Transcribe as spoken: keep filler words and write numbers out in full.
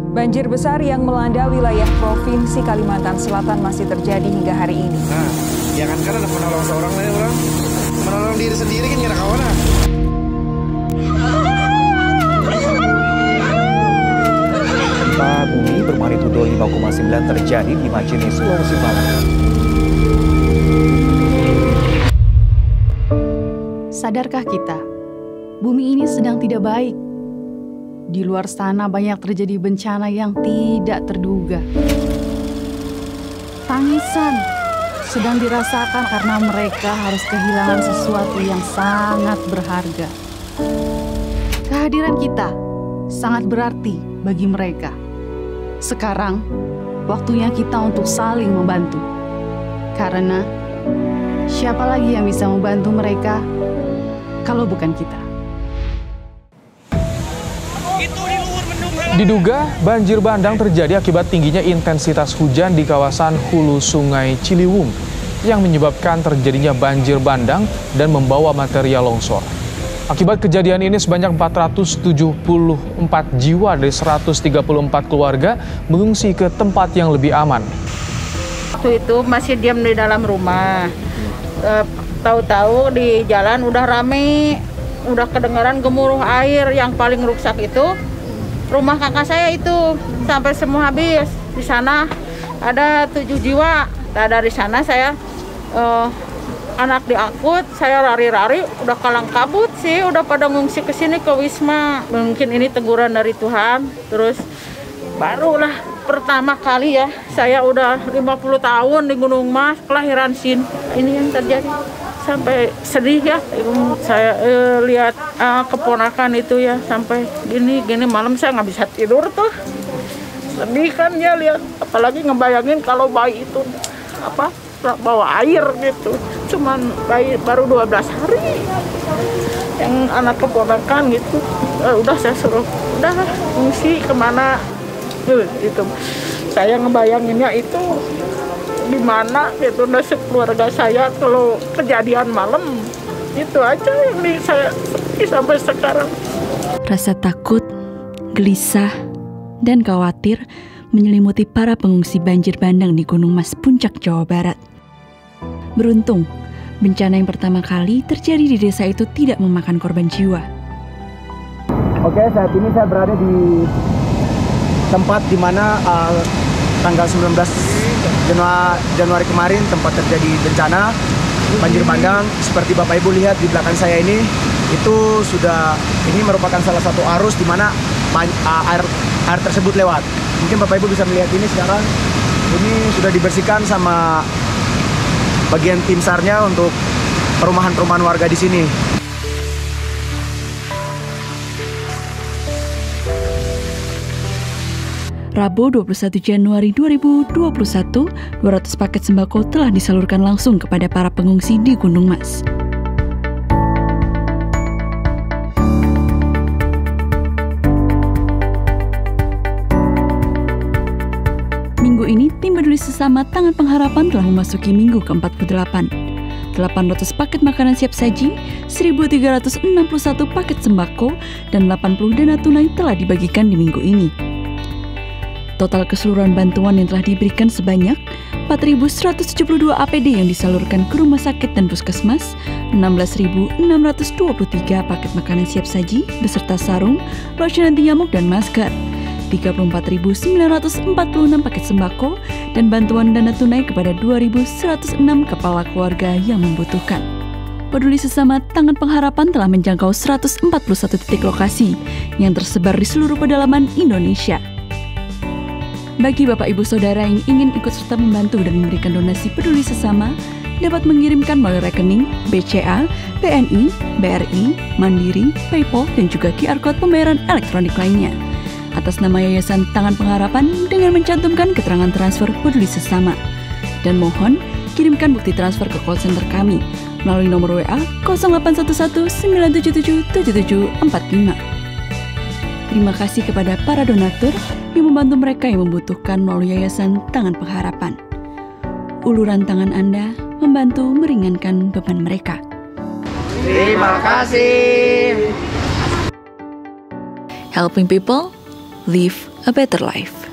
Banjir besar yang melanda wilayah Provinsi Kalimantan Selatan masih terjadi hingga hari ini. Nah, jangan kan ada menolong seorang lain orang, menolong diri sendiri kan kira kawan. Gempa bumi bermagnitudo lima koma sembilan terjadi di Majene, Sulawesi Barat. Sadarkah kita, bumi ini sedang tidak baik? Di luar sana banyak terjadi bencana yang tidak terduga. Tangisan sedang dirasakan karena mereka harus kehilangan sesuatu yang sangat berharga. Kehadiran kita sangat berarti bagi mereka. Sekarang, waktunya kita untuk saling membantu. Karena siapa lagi yang bisa membantu mereka kalau bukan kita? Diduga banjir bandang terjadi akibat tingginya intensitas hujan di kawasan hulu Sungai Ciliwung yang menyebabkan terjadinya banjir bandang dan membawa material longsor. Akibat kejadian ini sebanyak empat ratus tujuh puluh empat jiwa dari seratus tiga puluh empat keluarga mengungsi ke tempat yang lebih aman. Waktu itu masih diam di dalam rumah. E, tahu-tahu di jalan udah rame, udah kedengaran gemuruh air. Yang paling rusak itu rumah kakak saya itu sampai semua habis. Di sana ada tujuh jiwa. Nah, dari sana saya uh, anak diangkut, saya lari-lari, udah kalang kabut sih, udah pada ngungsi ke sini ke Wisma. Mungkin ini teguran dari Tuhan. Terus barulah pertama kali ya, saya udah lima puluh tahun di Gunung Mas, kelahiran sini. Ini yang terjadi. Sampai sedih ya, saya eh, lihat eh, keponakan itu ya, sampai gini gini malam saya nggak bisa tidur tuh, sedih kan ya lihat, apalagi ngebayangin kalau bayi itu apa bawa air gitu, cuman bayi baru dua belas hari, yang anak keponakan gitu, eh, udah saya suruh udah ngungsi kemana, tuh gitu, saya ngebayanginnya itu gimana gitu nasib keluarga saya kalau kejadian malam. Itu aja yang di saya sampai sekarang. Rasa takut, gelisah, dan khawatir menyelimuti para pengungsi banjir bandang di Gunung Mas, Puncak, Jawa Barat. Beruntung, bencana yang pertama kali terjadi di desa itu tidak memakan korban jiwa. Oke, saat ini saya berada di tempat di mana uh, tanggal sembilan belas Januari kemarin tempat terjadi bencana banjir bandang. Seperti Bapak Ibu lihat di belakang saya ini, itu sudah ini merupakan salah satu arus di mana air air tersebut lewat. Mungkin Bapak Ibu bisa melihat ini sekarang. Ini sudah dibersihkan sama bagian tim SAR-nya untuk perumahan-perumahan warga di sini. Rabu dua puluh satu Januari dua ribu dua puluh satu, dua ratus paket sembako telah disalurkan langsung kepada para pengungsi di Gunung Mas. Minggu ini, tim peduli sesama Tangan Pengharapan telah memasuki minggu ke empat puluh delapan. delapan ratus paket makanan siap saji, seribu tiga ratus enam puluh satu paket sembako, dan delapan puluh dana tunai telah dibagikan di minggu ini. Total keseluruhan bantuan yang telah diberikan sebanyak empat ribu seratus tujuh puluh dua A P D yang disalurkan ke rumah sakit dan puskesmas, enam belas ribu enam ratus dua puluh tiga paket makanan siap saji beserta sarung, lotion anti nyamuk dan masker, tiga puluh empat ribu sembilan ratus empat puluh enam paket sembako, dan bantuan dana tunai kepada dua ribu seratus enam kepala keluarga yang membutuhkan. Peduli Sesama Tangan Pengharapan telah menjangkau seratus empat puluh satu titik lokasi yang tersebar di seluruh pedalaman Indonesia. Bagi Bapak Ibu Saudara yang ingin ikut serta membantu dan memberikan donasi peduli sesama, dapat mengirimkan melalui rekening B C A, B N I, B R I, Mandiri, PayPal, dan juga Q R Code pembayaran elektronik lainnya atas nama Yayasan Tangan Pengharapan dengan mencantumkan keterangan transfer peduli sesama. Dan mohon kirimkan bukti transfer ke call center kami melalui nomor W A nol delapan satu satu sembilan tujuh tujuh tujuh tujuh empat lima. Terima kasih kepada para donatur yang membantu mereka yang membutuhkan melalui Yayasan Tangan Pengharapan. Uluran tangan Anda membantu meringankan beban mereka. Terima kasih. Helping people, live a better life.